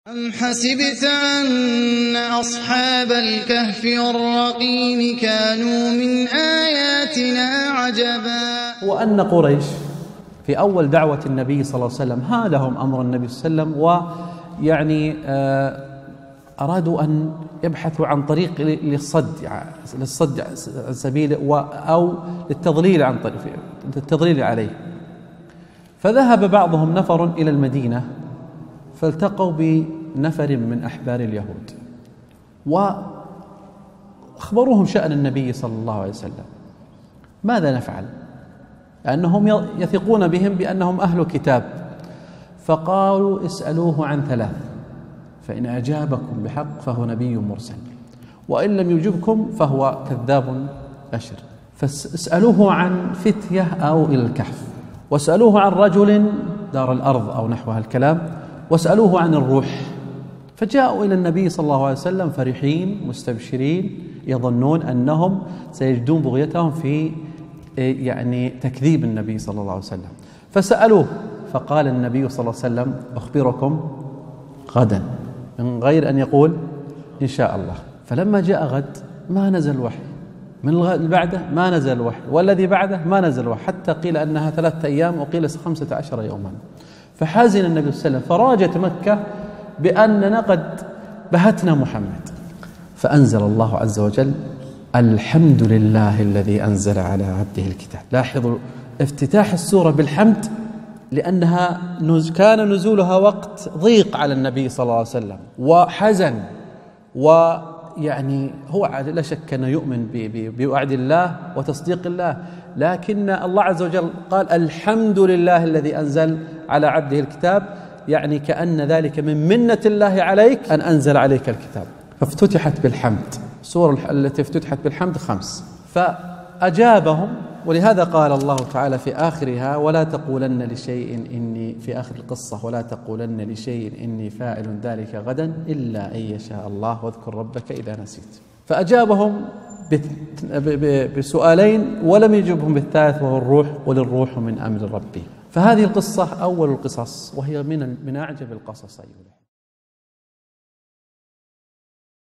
أم حسبت أن أصحاب الكهف والرقيم كانوا من آياتنا عجبا. وأن قريش في أول دعوة النبي صلى الله عليه وسلم هالهم أمر النبي صلى الله عليه وسلم، ويعني أرادوا أن يبحثوا عن طريق للصد عن سبيله أو للتضليل عن طريق التضليل عليه. فذهب بعضهم نفر إلى المدينة فالتقوا بنفر من أحبار اليهود وأخبروهم شأن النبي صلى الله عليه وسلم. ماذا نفعل؟ لأنهم يثقون بهم بأنهم أهل كتاب. فقالوا اسألوه عن ثلاث، فإن أجابكم بحق فهو نبي مرسل، وإن لم يجبكم فهو كذاب أشر. فاسألوه عن فتية أو إلى الكهف، واسألوه عن رجل دار الأرض أو نحو الكلام، واسألوه عن الروح. فجاءوا إلى النبي صلى الله عليه وسلم فرحين مستبشرين، يظنون أنهم سيجدون بغيتهم في يعني تكذيب النبي صلى الله عليه وسلم. فسألوه فقال النبي صلى الله عليه وسلم أخبركم غدا، من غير أن يقول إن شاء الله. فلما جاء غد ما نزل وحي، من بعده ما نزل وحي، والذي بعده ما نزل وحي، حتى قيل أنها 3 أيام وقيل 15 يوما. فحزن النبي صلى الله عليه وسلم، فراجت مكة بأننا قد بهتنا محمد. فأنزل الله عز وجل الحمد لله الذي أنزل على عبده الكتاب. لاحظوا افتتاح السورة بالحمد، لأنها كان نزولها وقت ضيق على النبي صلى الله عليه وسلم وحزن، ويعني هو لا شك أنه يؤمن بوعد الله وتصديق الله، لكن الله عز وجل قال الحمد لله الذي أنزل على عبده الكتاب، يعني كأن ذلك من منة الله عليك أن أنزل عليك الكتاب. فافتتحت بالحمد. السورة التي افتتحت بالحمد 5. فأجابهم، ولهذا قال الله تعالى في آخرها ولا تقولن لشيء إني، في آخر القصة ولا تقولن لشيء إني فاعل ذلك غدا إلا أن يشاء الله واذكر ربك إذا نسيت. فأجابهم بسؤالين ولم يجبهم بالثالث وهو الروح، وللروح من أمر ربي. فهذه القصة أول القصص، وهي من أعجب القصص أيضا.